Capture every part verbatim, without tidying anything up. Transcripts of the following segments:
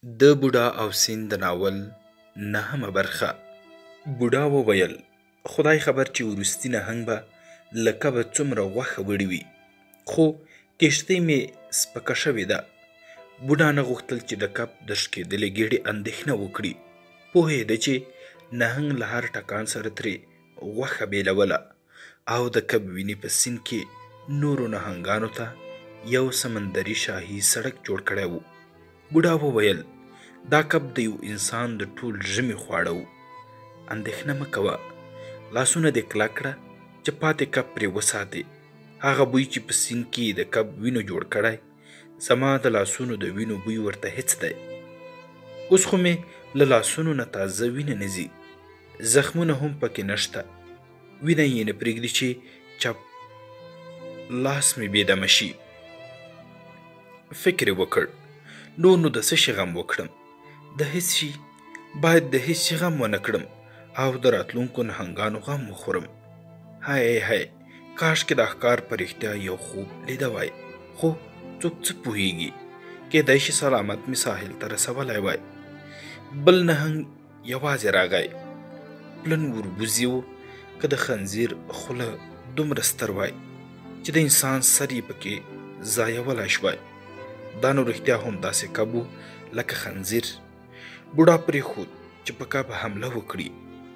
د بوډا او سیند د ناول نهمه برخه. بوډا وویل خدای خبر چې وروستي نهنګ به له کبه څومره غوښه وړې وي، خو کښتۍ مې سپکه شوې ده. بوډا نه غوښتل چې د کب د ښکېدلې ګېډې اندېښنه وکړي. پوهېده چې نهنګ له هر ټکان سره ترې غوښه بېلوله او د کب وینې په سیند کې نورو نهنګانو ته یو سمندري شاهي سړک جوړ کړی و. بوډا وویل دا کب د یو انسان د ټول ژمي خواړه و. اندېښنه مه کوه، لاسونه دې کلک کړه چې پاتې کب پرې وساتې. هغه بوی چې په سیند کې د کب وینو جوړ کړی، زما د لاسونو د وینو بوی ورته هېڅ دی. اوس خو مې له لاسونو نه تازه وینه نه ځي، زخمونه هم پکې نشته. وینه یې نه پرېږدي چې چپ لاس مې بېدمه شي. فکر یې وکړ نور نو د څه شي غم وکړم، د هېڅ شي باید د هېڅ شي غم ونه کړم او د راتلونکو نهنګانو غم وخورم. های های کاشکې دا ښکار په رښتیا یو خوب لیده وای، خو څوک څه پوهیږي، کیدای شي سلامت مې ساحل ته رسولی وای. بل نهنګ یوازې راغی، پلن وربوزي و، که د خنزیر خوله دومره ستر وای چې د انسان سر یې پکې ځایولی شوای. دا نو رښتیا هم داسې کب و لکه خنزیر. بوډا پرېښود چې په کب حمله وکړي.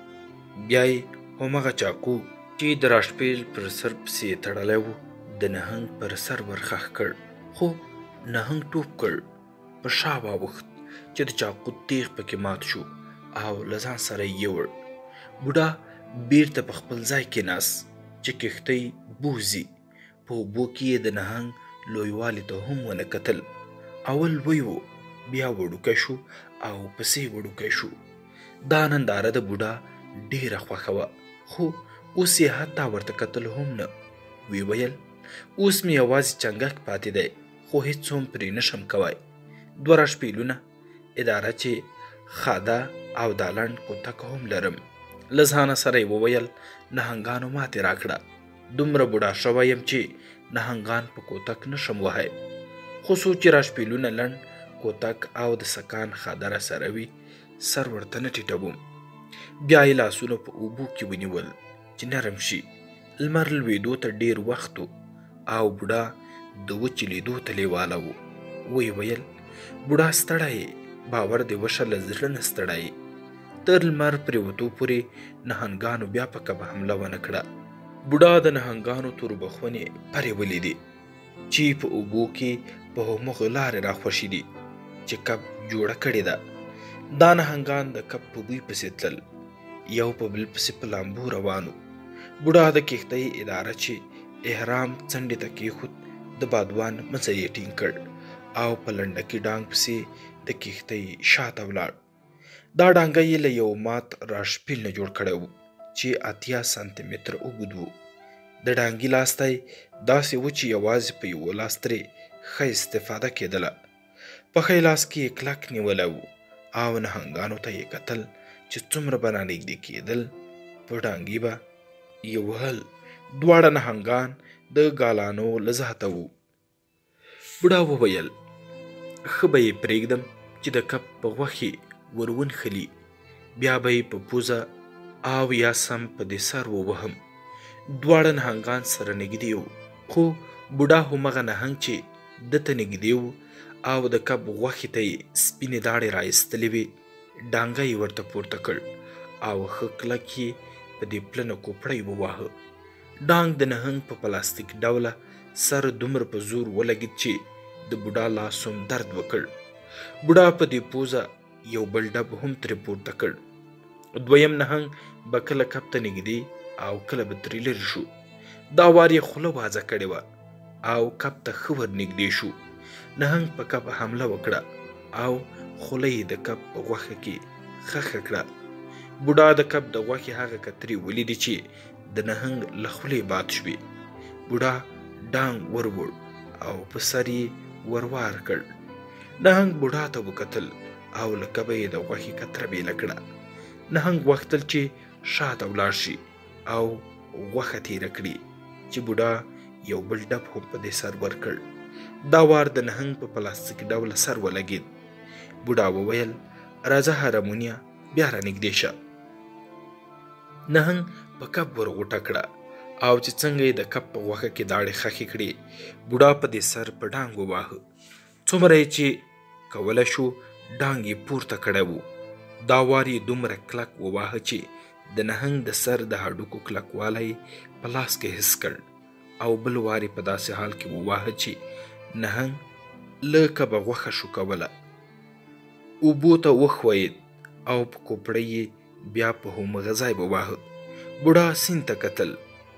بیا یې همغه چاقو چې د راشپېل پر سر پسې یې تړلی و د نهنګ پر سر ورخښ کړ، خو نهنګ ټوپ کړ، په شا واوښت چې د چاقو تیغ پکې مات شو او له ځان سره یې یوړ. بوډا بیرته په خپل ځای کېناست چې کښتۍ بوځي. په اوبو کې یې د نهنګ لویوالي ته هم ونه کتل. اول لوی و، بیا وړوکی شو او پسې وړوکی شو. دا ننداره د بوډا ډېره خوښه وه، خو اوس یې حتی ورته کتل هم نه. وی ویل اوس مې یوازې چنګښ پاتې دی، خو هېڅ هم پرې نشم کوی. دوه راشپېلونه، اداره چې خاده او دا لنډ کوتک هم لرم. له ځانه سره یې وویل نهنګانو ماتې راکړه. دومره بوډا شوی یم چې نهنګان په کوتک نشم وهی، خو څو چې راشپېلونه لنډ کوتک او د سکان خاده را سره وي، سر ورته نه ټیټوم. بیا یې لاسونه په اوبو کې ونیول چې نرم شي. لمر لوېدو ته ډېر وخت و او بوډا د وچې لیدو ته لیواله و. ویې ویل بوډا ستړی یې، باور دې وشه له زړه نه ستړی یې. تر لمر پرېوتو پورې نهنګانو بیا په کب حمله ونه کړه. بوډا د نهنګانو توربخونې پرې ولیدې چې په اوبو کې په همغه لارې راخوشي دي چې کب جوړه کړې ده. دا نهنګان د کب په بوی پسې تلل، یو په بل پسې په لامبو روانو. بوډا د کښتۍ اداره چې احرام څنډې ته کېښود د بادوان مڅه یې ټینګ کړ او په لنډکي ډانګ پسې د کښتۍ شاته ولاړ. دا ډانګه یې له یو مات راشپیل نه جوړ کړی و چې اتیا سانتي متره اوږد و. د ډانګي لاستی داسې و چې یوازې په یوه لاس ترې ښه استفاده کېدله. په ښی لاس کې یې کلک نیولی و او نهنګانو ته یې کتل چې څومره به رانږدې کېدل، په ډانګي به یې وهل. دواړه نهنګان د ګالانو له ذاته وو. بوډا وویل ښه به یې پرېږدم چې د کب په غوښې ور ونښلي، بیا به یې په پوزه او یا سم په دې سر ووهم. دواړه نهنګان سره نږدې وو، خو بوډا همغه نهنګ چې ده ته نږدې و او د کب غوښې ته یې سپینې داړې رایستلې وې، ډانګه یې ورته پورته کړ او ښه کلک یې په دې پلنه کوپړۍ وواهه. ډانګ د نهنګ په پلاستیک ډوله سر دومره په زور ولګېد چې د بوډا لاس هم درد وکړ. بوډا په دې پوزه یو بل ډب هم ترې پورته کړ. دویم نهنګ به کله کب ته نږدې او کله به ترې لرې شو. دا وار یې خوله وازه کړې وه او کب ته ښه ور نږدې شو. نهنګ په کب حمله وکړه او خوله یې د کب په غوښه کې خښه کړه. بوډا د کب د غوښې هغه کترې ولیدې چې د نهنګ له خولې باد شوې. بوډا ډانګ وروړ او په سر یې وروار کړ. نهنګ بوډا ته وکتل او له کبه یې د غوښې کتره بېله کړه. نهنګ غوښتل چې شاته ولاړ شي او غوښه تېره کړي چې بوډا یو بل ډب هم په دې سر ورکړ. دا وار د نهنګ په پلاستیک ډوله سر ولګېد. بوډا وویل راځه هارمونیه بیا رانږدې شه. نهنګ په کب ور غوټه کړه او چې څنګه یې د کب په غوښه کې داړې خښې کړې بوډا په دې سر په ډانګ وواهه. څومره یې چې کوله شو ډانګ یې پورته کړی و. دا وار یې دومره کلک وواهه چې د نهنګ د سر د هډوکو کلکوالی په لاس کې حس کړ او بل وار یې په داسې حال کې وواهه چې نهنګ له کبه غوښه شو کوله. اوبو ته وښویېد او په کوپړۍ یې بیا په همغه ځای وواهه. بوډا سیند ته کتل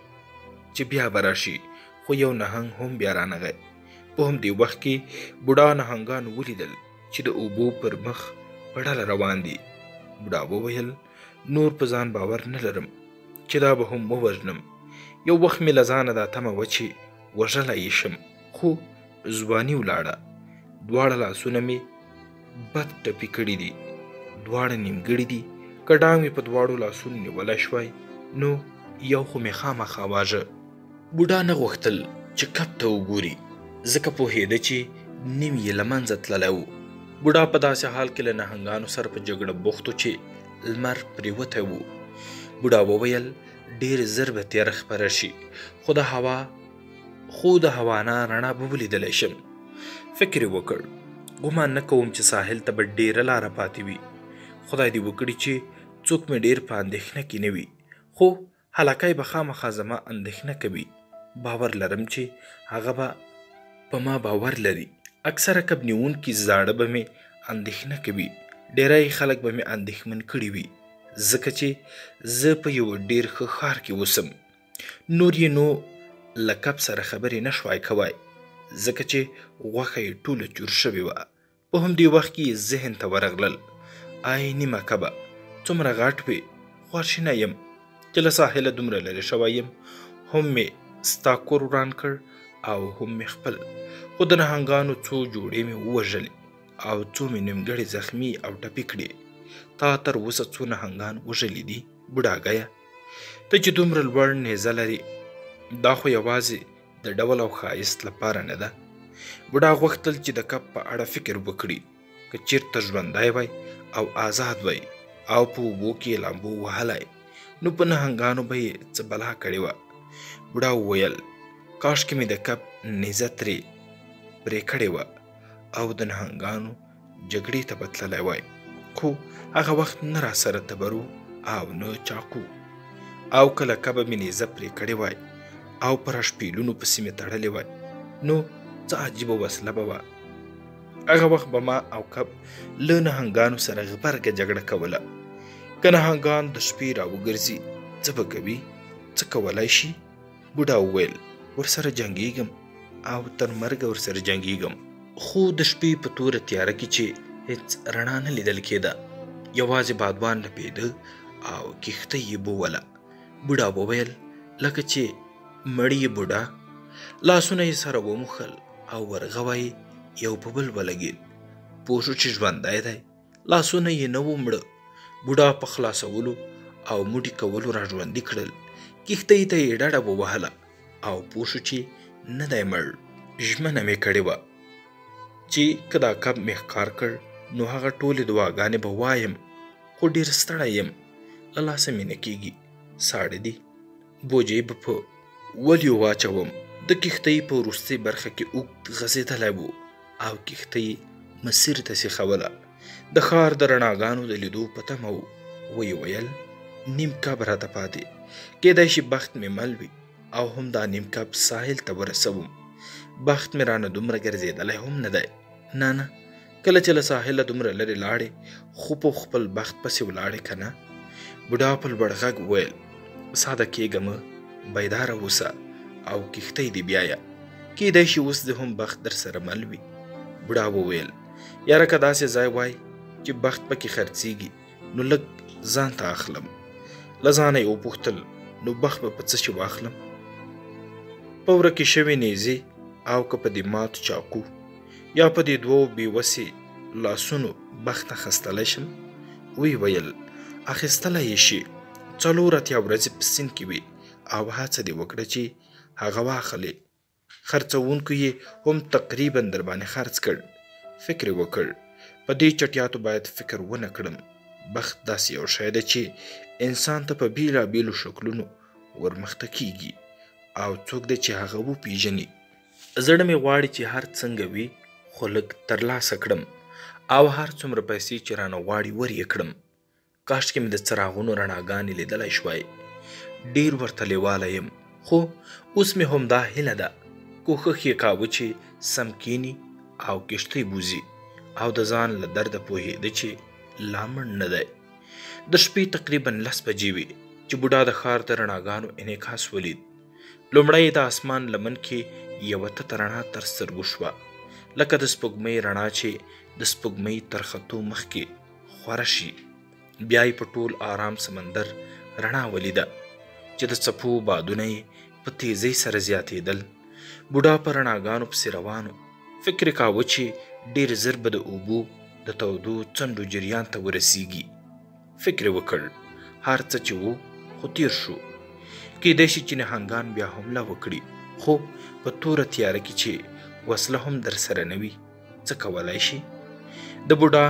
چې بیا به راشي خو یو نهنګ هم بیا رانغی. په همدې وخت کې بوډا نهنګان ولیدل چې د اوبو پر مخ په ډله روان دي. بوډا وویل نور په ځان باور نه لرم چې دا به هم ووژنم. یو وخت مې له ځانه دا تمه وه چې وژلی یې شم خو ځواني ولاړه. دواړه لاسونه مې بد ټپي کړي دي، دواړه نیمګړي دي. که ډانګ مې په دواړو لاسونو نیولی شوی نو یو خو مې خامخا واژه. بوډا نه غوښتل چې کب ته وګوري ځکه پوهېده چې نیم یې له منځه تللی و. بوډا په داسې حال کې له نهنګانو سره په جګړه بوخت و چې لمر پرېوتی و. بوډا وویل ډېر ژر به تیاره خپره شي خو د هوا خو د هوا نه رڼا به ولیدلی شم. فکر یې وکړ ګمان نه کوم چې ساحل ته به ډېره لاره پاتې وي. خدای دې وکړي چې څوک مې ډېر په اندېښنه کې نه وي خو هلکی به خامخا زما اندېښنه کوي. باور لرم چې هغه به په ما باور لري. اکثره کب نیونکي زاړه به مې اندېښنه کوي. ډېری خلک به مې اندېښمن کړي وي ځکه چې زه په یو ډېر ښه ښار کې اوسم. نور یې نو له کب سره خبرې نه شوای کوی ځکه چې غوښه یې ټوله چور شوې وه. په همدې وخت کې یې ذهن ته ورغلل ای نیمه کبه څومره غټ وې. خواشینی یم چې له ساحله دومره لرې شوی یم. هم مې ستا کور وران کړ او هم مې خپل. خو د نهنګانو څو جوړې مې ووژلې او څو مې نیمګړې زخمي او ټپي کړې. تا تر اوسه څو نهنګان وژلي دي بوډاګیه؟ ته چې دومره لوړ نیزه لرې دا خو یوازې د ډول او ښایست لپاره نه ده. بوډا غوښتل چې د کب په اړه فکر وکړي. که چېرته ژوندی وی او آزاد وی او په اوبو کې یې لامبو وهلی نو په نهنګانو به یې څه بلا کړې وه. بوډا وویل کاشکې مې د کب نیزه ترې پرې کړې وه او د نهنګانو جګړې ته به تللی وای خو هغه وخت نه راسره تبرو او نه چاقو او کله کبه مې نیزه پرې کړې وای او پر شپیلونو پسې مې تړلې وای نو څه عجیبه وسله به وه. هغه وخت به ما او کب له نهنګانو سره غبرګه جګړه کوله. که نهنګان د شپې راوګرځي څه به کوي؟ څه کولی شي؟ بوډا وویل ورسره جنګېږم او تر مرګه ورسره جنګېږم. خو د شپې په توره تیاره کې چې هېڅ رڼا نه لیدل کېده یوازې بادبان لپېده او کښتۍ یې بووله. بوډا وویل لکه چې مړی یې بوډا. لاسونه یې سره وموښل او ورغوی یو په بل ولګېد. پوه شو چې ژوندی دی. لاسونه یې نه و مړه. بوډا په خلاصولو او موټي کولو را ژوندي کړل. کښتۍ ته یې ډډه ووهله او پوه شو چې نه دی مړ. ژمنه مې کړې وه چې که دا کب مې ښکار کړ نو هغه ټولې دعاګانې به وایم خو ډېر ستړی یم له لاسه مې نه کېږي. ساړه دي. بوجۍ به په ولیو واچوم. د کښتۍ په وروستۍ برخه کې اوږد غځېدلی و او کښتۍ مسیر ته سیخوله. د ښار د رڼاګانو د لیدو په تمه و. ویې ویل نیم کب راته پاتې. کېدای شي بخت مې مل وي او هم دا نیم کب ساحل ته ورسوم. بخت مې رانه دومره ګرځېدلی هم نه دی. نه نه کله چې له ساحله دومره لرې لاړې خو په خپل بخت پسې ولاړې که نه. بوډا په لوړ غږ وویل ساده کېږه مه، بیداره اوسه او کښتۍ دې بیایه. کېدای شي اوس دې هم بخت در سره مل وي. بوډا وویل یاره که داسې ځای وای چې بخت پکې خرڅېږي نو لږ ځان ته اخلم. له ځانه یې وپوښتل نو بخت به په څه شي واخلم؟ په ورکې شوې نیزې او که په دې مات چاقو یا په دې دوو بېوسې لاسونو بخت اخیستلی شم؟ ویې ویل اخیستلی یې شي. څلور اتیا ورځې په سیند کې وې او هڅه دې وکړه چې هغه واخلې. خرڅوونکو یې هم تقریبا در باندې خرڅ کړ. فکر یې وکړ په په دې چټیاتو باید فکر ونه کړم. بخت داسې یو شی ده چې انسان ته په بیلابیلو شکلونو ورمخته کیږي او څوک دی چې هغه وپیژني. زړه مې غواړي چې هر څنګه وي خو لږ ترلاسه کړم او هر څومره پیسې چې رانه غواړي ور یې کړم. کاشکې مې د څراغونو رڼاګانې لیدلی شوای. ډېر ورته لیواله یم، خو اوس مې همدا هیله ده. کوښښ یې کاوه چې سم کینی او کښتۍ بوځي او د ځان له درده پوهېده چې لا مړ نه دی. د شپې تقریبا لس بجې وې چې بوډا د ښار د رڼاګانو انعکاس ولید. لومړی د اسمان لمن کې یوه تته رڼا تر سترګو شوه، لکه د سپوږمۍ رڼا چې د سپوږمۍ تر ختو مخکې خوره شي. بیا یې په ټول آرام سمندر رڼا ولیده چې د څپو بادونه یې په تیزۍ سره زیاتېدل. بوډا په رڼاګانو پسې روانو. فکر یې کاوه چې ډېر ژر به د اوبو د تودو څنډو جریان ته ورسیږي. فکر یې وکړ هر څه چې وو خو تیر شو. کیدای شي چې نهنګان بیا حمله وکړي، خو په توره تیاره کې چې وسله هم در سره نه وي څه کولی شي؟ د بوډا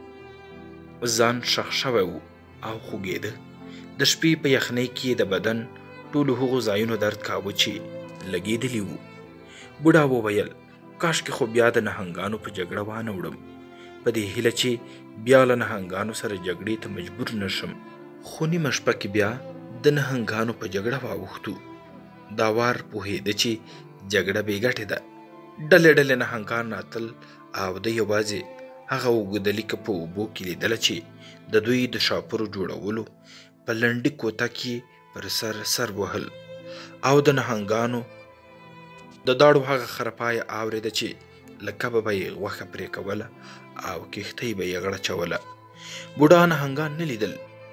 ځان شخ شوی و او خوږېده. د شپې په یخنۍ کې د بدن ټولو هغو ځایونو درد کاوه چې لګېدلي وو. بوډا وویل کاشکې خو بیا د نهنګانو په جګړه وانه وړم، په دې هیله چې بیا له نهنګانو سره جګړې ته مجبور نه شم. خو نیمه شپه کې بیا د نهنګانو په جګړه واوښتو. دا وار پوهېده چې جګړه بې ګټې ده. ډلې ډلې نهنګان راتل او د یوازې هغه اوږده لیکه په اوبو کې لیدله چې د دوی د شاپرو جوړولو په لنډي کوته کې پر سر سر وهل او د نهنګانو د داړو هغه خرپایه اورېده چې له کبه به یې غوښه پرې کوله او کښتۍ به یې غړچوله. بوډا نهنګان نه لیدل.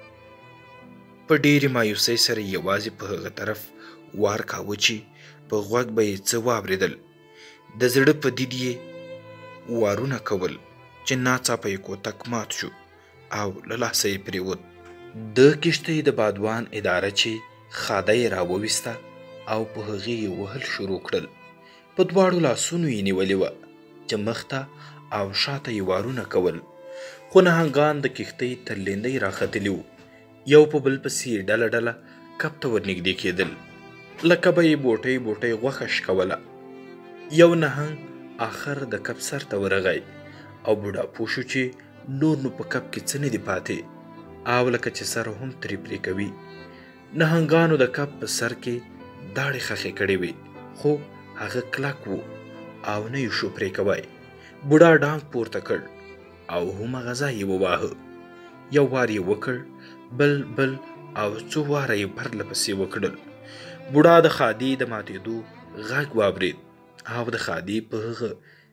په ډېرې مایوسۍ سره یوازې په هغه طرف وار کاوه چې په غوږ به یې څه واورېدل. د زړه په دید یې وارونه کول چې ناڅاپه یې کوتک مات شو او له لاسه یې پرېوت. د کښتۍ د بادوان اداره چې خاده یې راوویسته او په هغې یې وهل شروع کړل. په دواړو لاسونو یې نیولې وه چې مخته او شاته یې وارونه کول. خو نهنګان د کښتۍ تر لیندۍ راختلي وو. یو په بل پسې یې ډله ډله کب ته ورنږدې کېدل. له کبه یې بوټۍ بوټۍ غوښه شکوله. یو نهنګ آخر د کب سر ته ورغی او بوډا پوه شو چې نور نو په کب کې څه نه دي پاتې او لکه چې سر هم ترې پرې کوي. نهنګانو د کب په سر کې داړې خښې کړې وې، خو هغه کلک و او نه یې شو پرې کوی. بوډا ډانګ پورته کړ او هماغه ځای یې وواهه. یو وار یې وکړ، بل بل او څو واره یې پرله پسې وکړل. بوډا د خادي د ماتېدو غږ واورېد او د خادي په هغه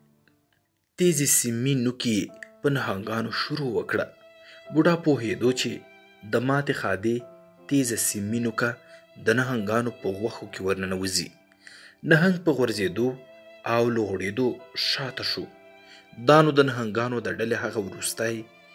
تیزې سیمې نوکې په نهنګانو شروع وکړه. بوډا پوهېدو چې د ماتې خادي تیزه سیمې نوکه د نهنګانو په غوښو کې ورننوځي. نهنګ په غورځېدو او له غوړېدو شاته شو. دا نو د نهنګانو د ډلې هغه وروستی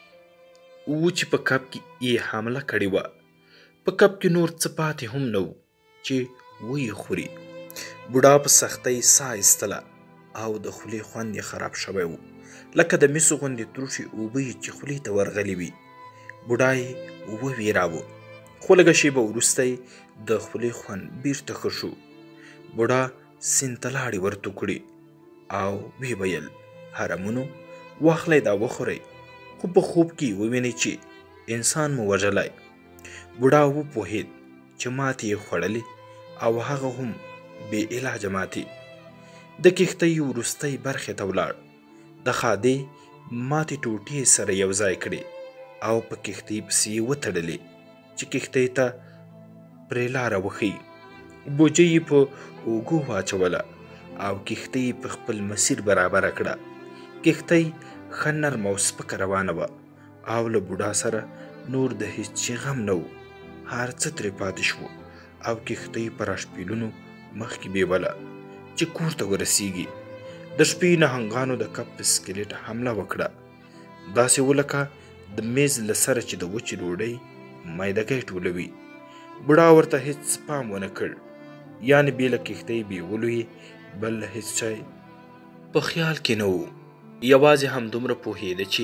و چې په کب کې یې حمله کړې وه. په کب کې نور څه پاتې هم نه و چې ویې خوري. بوډا په سختۍ ساه ایستله او د خولې خوند یې خراب شوی و، لکه د مسو غوندې تروشې اوبه یې چې خولې ته ورغلې وي. بوډا یې وویراوه، خو لږه شېبه وروسته یې د خولې خوند بیرته ښه شو. بوډا سیند ته لاړې ورته کړې او ویې ویل هرمونو واخلئ دا وخورئ، خو په خوب کې ووینئ چې انسان مو وژلی. بوډا وپوهېد چې ماتې یې خوړلې او هغه هم بې علاجه ماتې. د کښتۍ وروستۍ برخې ته ولاړ، د خادې ماتې ټوټې سره یو ځای کړې او په کښتۍ پسې یې وتړلې چې کښتۍ ته پرې لاره وښیي. بوجۍ یې په اوږو واچوله او کښتۍ په خپل مسیر برابره کړه. کښتۍ ښه نرمه او سپکه روانه وه او له بوډا سره نور د هیڅ غم نه و. هر څه ترې پاتې شو او کښتۍ په راشپیلونو مخکې بیوله چې کور ته ورسیږي. د شپې نهنګانو د کب په سکلیټ حمله وکړه، داسې و لکه د میز له سره چې د وچې ډوډۍ میدګۍ ټولوي. بوډا ورته هیڅ پام ونه کړ، یعنې بې له کښتۍ بیولو یې بل هیڅ شی په خیال کې نه و. یوازې همدومره پوهېده چې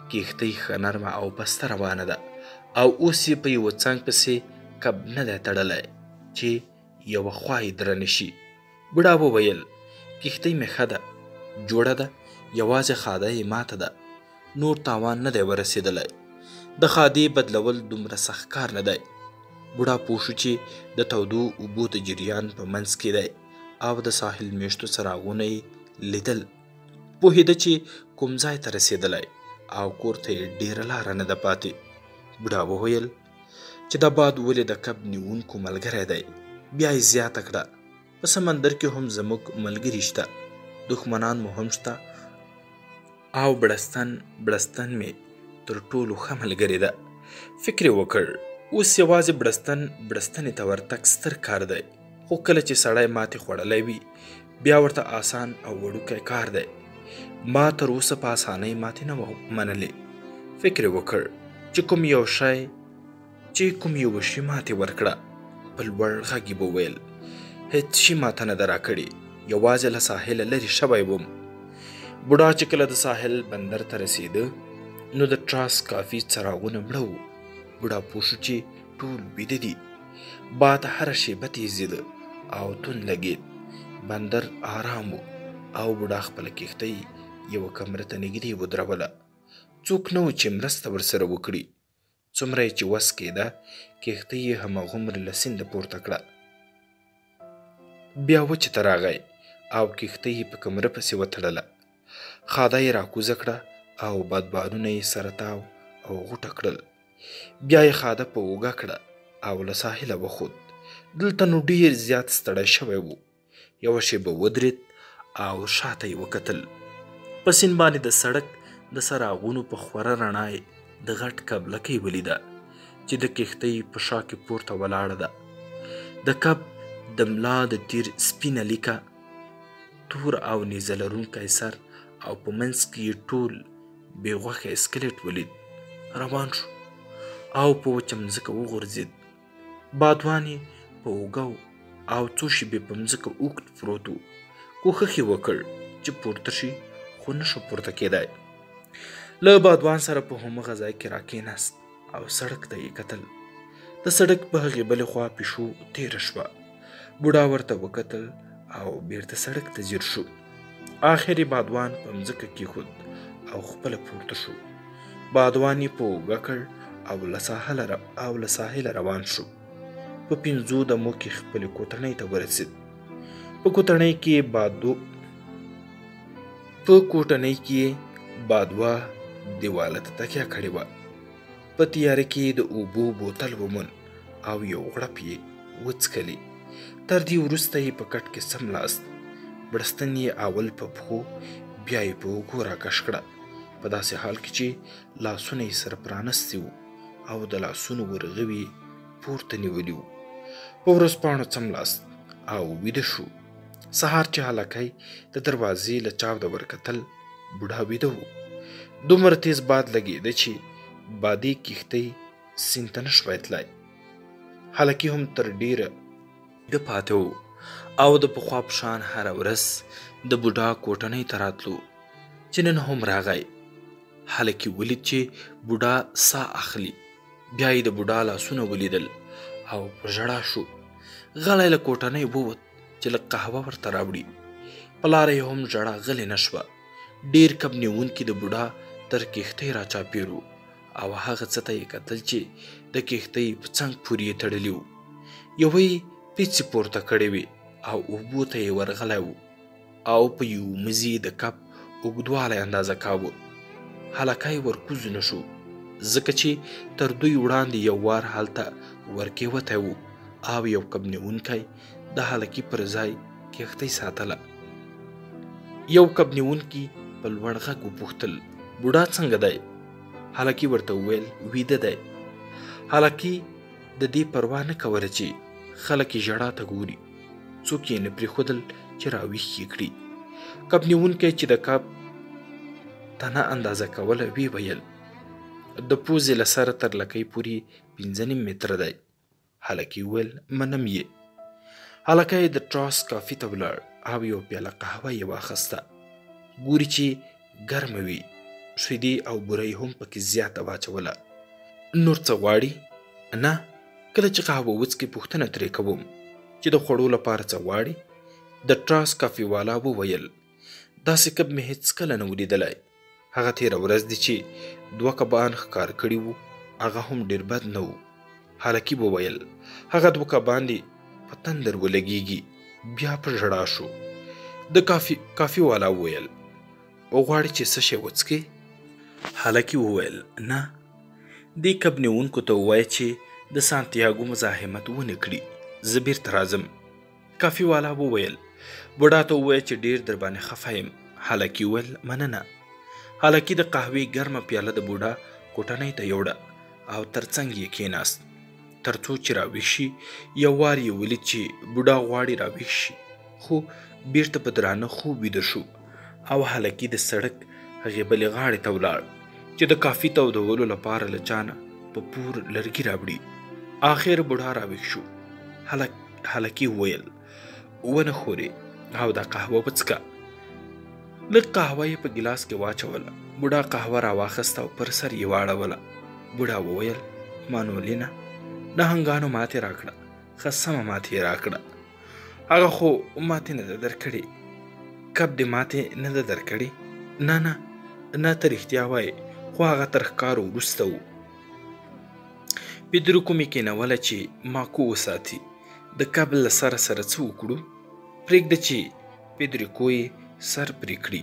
کښتۍ ښه نرمه او پسته روانه ده او اوس یې په یوه څنګ پسې کب نه دی تړلی چې یوه خوا یې درنه شي. بوډا وویل کښتۍ مې ښه ده، جوړه ده، یوازې خاده یې ماته ده، نور تاوان نه دی ورسېدلی. د خادې بدلول دومره سخت کار نه دی. بوډا پوه شو چې د تودو اوبو د جریان په منځ کې دی او د ساحل میشتو څراغونه یې لیدل. پوهېده چې کوم ځای ته رسېدلی او کور ته یې ډېره لاره نه ده پاتې. بوډا وویل چې دا باد ولې د کب نیونکو ملګری دی. بیا یې زیاته کړه په سمندر کې هم زموږ ملګري شته، دښمنان مو هم شته او بړستن بړستن مې تر ټولو ښه ملګرې ده. فکر یې وکړ اوس یوازې بړستن بړستنې ته ورتګ ستر کار دی، خو کله چې سړی ماتې خوړلی وي بیا ورته آسان او وړوکی کار دی. ما تر اوسه په اسانۍ ماتې نه وه منلې. فکر یې وکړ چې کوم یو شی چې کوم یو شي ماتې ورکړه. په لوړ غږ یې وویل هېڅ شي ماته نه ده راکړې، یوازې له ساحله لرې شوی وم. بوډا چې کله د ساحل بندر ته رسېده نو د ټراس کافي څراغونه مړه وو. بوډا پوه شو چې ټول ویده دي. باد هره شیبه تیزېده او توند لګېد. بندر آرام و او بوډا خپله کښتۍ یوه کمره ته نږدې ودروله. څوک نه و چې مرسته ورسره وکړي. څومره یې چې وس کېده کښتۍ یې هماغومره له سینده پورته کړه. بیا وچې ته راغی او کښتۍ یې په کمره پسې وتړله. خاده یې راکوزه کړه او بادبانونه یې سره تاو او غوټه کړل. بیا یې خاده په اوږه کړه او له ساحله وخوت. دلته نو ډېر زیات ستړی شوی و. یوه شېبه ودرېد او شاته یې وکتل. په سیند باندې د سړک د څراغونو په خوره رڼا یې د غټ کب لکۍ ولیده چې د کښتۍ په شا کې پورته ولاړه ده. د کب د ملا د تیر سپینه لیکه، تور او نیزه لرونکی سر او په منځ کې یې ټول بې غوښې اسکلیټ ولید. روان شو او په وچه مځکه وغورځېد. بادوان یې په اوږه او څو شېبې په مځکه اوږد پروت و. کوښښ یې وکړ چې پورته شي خو نه شو پورته کېدی. له بادوان سره په همغه ځای کې راکېناست او سړک ته یې کتل. د سړک په هغې بلې خوا پیشو تېره شوه. بوډا ورته وکتل او بیرته سړک ته ځیر شو. آخر یې بادوان په مځکه کېښود او خپله پورته شو. بادوان یې په اوږه کړ او له ساحله او له ساحله روان شو. په پنځو دمو کې خپلې کوټنۍ ته ورسېد. په کوټنۍ کې بادو په کوټنۍ کې بادوا دیواله ته تکیه کړې وه. په تیاره کې د اوبو بوتل وموند او یو غړپ یې وڅښلې. تر دې وروسته یې په کټ کې څملاست. بړستن یې اول په پښو بیا یې په اوږو راکش کړه، په داسې حال کې چې لاسونه یې سره پرانستي وو او د لاسونو ورغوي پورته نیولي وو. په ورځپاڼو څملاست او ویده شو. سهار چې هلکی د دروازې له چاوده ورکتل بوډا ویده و. دومره تیز باد لګېده چې بادي کښتۍ سیند ته نه شوی تلای. هلکي هم تر ډېره ویده پاته و او د پخوا په شان هره ورځ د بوډا کوټنۍ ته راتلو چې نن هم راغی. هلکي ولید چې بوډا ساه اخلي. بیا یې د بوډا لاسونه ولیدل او په ژړا شو. غلی له کوټنۍ ووت چې لږ قهوه ورته راوړي. په لاره یې هم ژړا غلې نه شوه. ډېر کب نیونکي د بوډا تر کښتۍ را چاپېر وو او هغه څه ته یې کتل چې د کښتۍ په څنګ پورې یې تړلي وو. یوه یې پیڅې پورته کړې وې او اوبو ته یې ورغلی و او په یو مزي د کب اوږدوالی اندازه کاوه. هلکی ورکوز نه شو ځکه چې تر دوی وړاندې یو وار هلته ورکېوتی و او یو کب نیونکی د هلکي پر ځای کښتۍ ساتله. یو کب نیونکي په لوړ غږ وپوښتل بوډا څنګه دی؟ هلکي ورته وویل ویده دی. هلکي د دې پروا نه کوله چې خلک یې ژړا ته ګوري. څوک یې نه پرېښودل چې راویښ یې کړي. کب نیونکی چې د کب تنه اندازه کوله ویې ویل د پوزې له سره تر لکۍ پورې پنځه نیم متره دی. هلکي وویل منم یې. هلکی د ټراس کافي ته ولاړ او یو پیاله قهوه یې واخیسته. ګوري چې ګرمه وي. شیدې او بوره هم پکې زیاته واچوله. نور څه غواړي؟ نه، کله چې قهوه وڅکې پوښتنه ترې کوم چې د خوړو لپاره څه غواړي؟ د ټراس کافي والا وویل داسې کب مې هېڅکله نه و لیدلی. هغه تېره ورځ دی چې دوه کبان ښکار کړي وو، هغه هم ډېر بد نه وو. هلکي وویل هغه دوه کبان دي په تندر ولګېږي. بیا په ژړا شو. د کافي کافي والا وویل غواړي چې څه شی وڅکې؟ هلکي وویل نه، دې کب نیونکو ته ووایه چې د سانتیاګو مزاحمت ونه کړي، زه بیرته راځم. کافي والا وویل بوډا ته ووایه چې ډېر در باندې خفه یم. هلکي وویل مننه. هلکي د قهوې ګرمه پیاله د بوډا کوټنۍ ته یوړه او ترڅنګ یې کېناست. تر څو چې راویښ شي یو وار یې ولید چې بوډا غواړي راویښ شي، خو بیرته په درانه خوب ویده شو او هلکي د سړک هغې بلې غاړې ته ولاړ چې د کافي تودولو لپاره له چانه په پور لرګي راوړي. آخر بوډا راویښ شو. هلک هلکي وویل ونه خورې او دا قهوه وڅکه. لږ قهوه یې په ګیلاس کې واچوله. بوډا قهوه راواخیسته او پر سر یې واړوله. بوډا وویل مانولینه، نهنګانو ماتې راکړه، ښه سمه ماتې یې راکړه. هغه خو ماتې نه ده درکړې. کب دې ماتې نه ده درکړې؟ نه نه نه، ته رښتیا وایې، خو هغه تر ښکارو وروسته و. پیدرکو مې کېنوله چې ماکو وساتي. د کب له سره سره څه وکړو؟ پرېږده چې پیدرکو یې سر پرې کړي،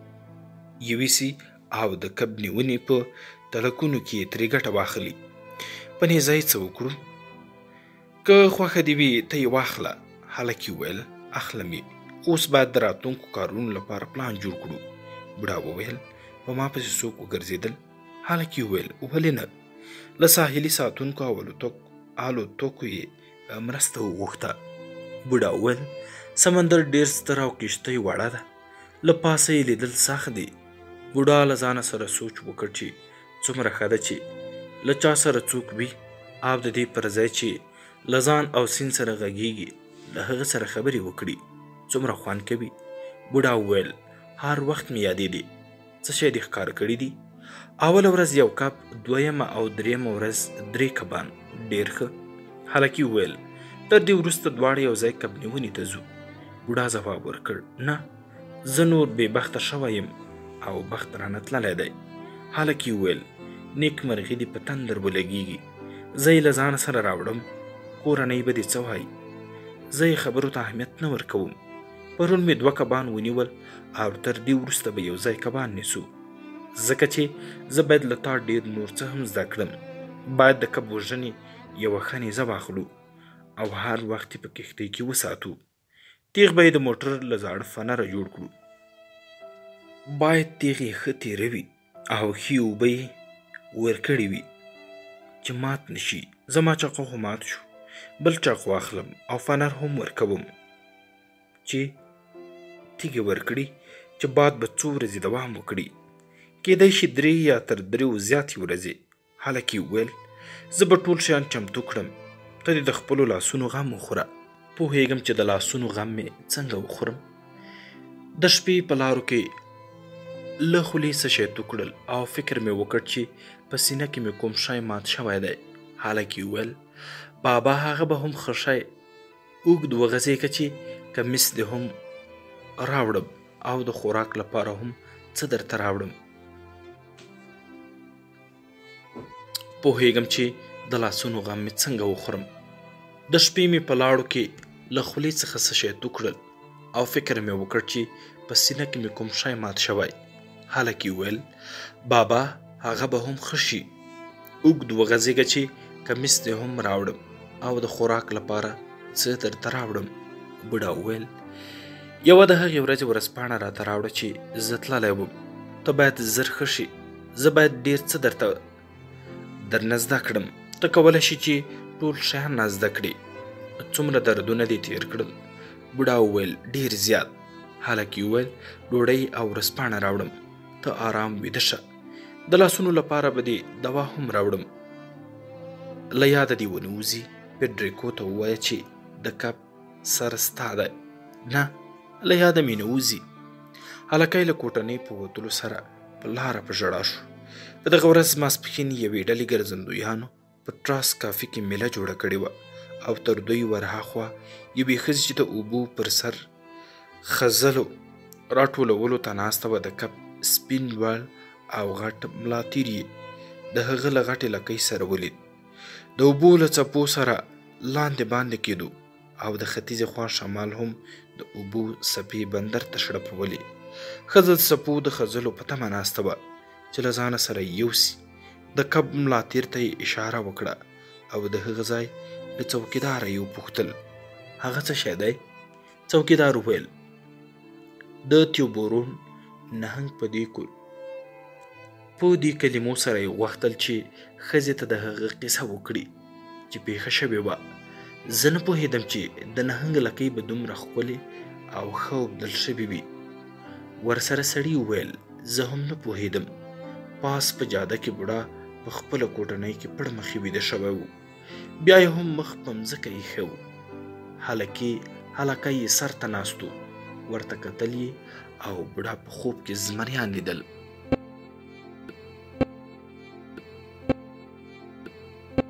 یویسي او د کب نیونې په تلکونو کې یې ترې ګټه واخلي. په نیزه یې څه وکړو؟ که خوښه دې وي ته یې واخله. هلکي وویل اخلم یې، خو اوس باید د راتلونکو کارونو لپاره پلان جوړ کړو. بوډا وویل په ما پسې څوک وګرځېدل؟ هلکي وویل ولې نه، له ساحلي ساتونکو او الوتکو یې مرسته وغوښته. بوډا وویل سمندر ډېر ستر او کښتۍ وړه ده، له پاسه یې لیدل سخت دي. بوډا له ځانه سره سوچ وکړ چې څومره ښه ده چې له چا سره څوک وي او د دې پر ځای چې له ځان او سیند سره غږیږي له هغه سره خبرې وکړي، څومره خوند کوي. بوډا وویل هر وخت مې یادېدې. څه شی دې ښکار کړي دي؟ اوله ورځ یو کب، دویمه او دریمه ورځ درې کبان. ډېر ښه. هلکي وویل تر دې وروسته دواړه یو ځای کب نیونې ته ځو. بوډا ځواب ورکړ نه، زه نور بې بخته شوی یم او بخت رانه تللی دی. هلکي وویل نیک مرغي دې په تندر ولګېږي، زه یې له ځانه سره راوړم، کورنۍ به دې څه وایي؟ زه یې خبرو ته اهمیت نه ورکوم. پرون مې دوه کبان ونیول او تر دې وروسته به یو ځای کبان نیسو، ځکه چې زه باید له تا ډېر نور څه هم زده کړم. باید د کب وژنې یوه ښه نیزه واخلو او هر وخت یې په کښتۍ کې وساتو. تیغ به یې د موټر له زاړه فنره جوړ کړو. باید تیغ یې ښه تیره وي او ښې اوبه یې ورکړې وي چې مات نه شي. زما چاقو خو مات شو، بل چاقو واخلم او فنر هم ورکوم چې تیږې ورکړي چې باد به څو ورځې دوام وکړي، کېدای شي درې یا تر دریو زیاتې ورځې. هلکي وویل زه به ټول شیان چمتو کړم، ته دې د خپلو لاسونو غم وخوره. پوهېږم چې د لاسونو غم مې څنګه وخورم. د شپې په لارو کې له خولې څه شی تو کړل او فکر مې وکړ چې په سینه کې مې کوم شی مات شوی دی. هلکي وویل بابا هغه به هم ښه شی اوږد وغځېږه چې کمیس دې هم راوړم او د خوراک لپاره هم څه درته راوړم. پوهېږم چې د لاسونو غم مې څنګه وخورم. د شپې مې په لاړو کې له خولې څخه څه شی تو کړل او فکر مې وکړ چې په سینه کې مې کوم شی مات شوی. هلکي وویل بابا هغه به هم ښه شي، اوږد وغځېږه چې کمیس دې هم راوړم او د خوراک لپاره څه درته راوړم. بوډا وویل یوه د هغې ورځې ورځپاڼه راته راوړه چې زه تللی وم. ته باید زر ښه شي، زه باید ډېر څه درته درنه زده کړم. ته کولی شي چې ټول شیان را زده کړې. څومره دردونه دې تېر کړل؟ بوډا وویل ډېر زیات. هلکي وویل ډوډۍ او ورځپاڼه راوړم، ته آرام ویده شه. د لاسونو لپاره به دې دوا هم راوړم. له یاده دې ونه وځي. پیډریکو ته ووایه چې د کب سر ستا دی. نه، له یاده مې نه وځي. هلکی له کوټنۍ په وتلو سره په لاره په ژړا شو. په دغه ورځ ماسپښین یوې ډلې ګرځندویانو په ټراس کافي کې میله جوړه کړې وه او تر دوی ورهاخوا یوې ښځې چې د اوبو پر سر خځلو راټولولو ته ناسته وه د کپ سپین لوړ او غټ ملاتیر یې د هغه له غټې لکۍ سره ولید. د اوبو له څپو سره لاندې باندې کېدو او د ختیځې خوا شمال هم د اوبو څپې بندر ته شړپولې. ښځه د څپو د خځلو په تمه ناسته وه چې له ځانه سره یوسي. د کب ملاتیر ته یې اشاره وکړه او د هغه ځای له څوکیداره یې وپوښتل هغه څه شی دی؟ څوکیدار وویل د تیوبورون نهنګ په دې کور په دې کلمو سره یې غوښتل چې ښځې ته د هغه قصه وکړي چې پیښه شوې وه. زه نه پوهېدم چې د نهنګ لکۍ به دومره ښکلې او ښه اوبدل شوې وي. ورسره سړي وویل زه هم نه پوهېدم. پاس په جاده کې بوډا په خپله کوټنۍ کې پړ مخې ویده شوی و. بیا یې هم مخ په مځکه ایښی و. هلکې هلکه یې سر ته ناست و. ورته کتل یې او بوډا په خوب کې زمریان لیدل.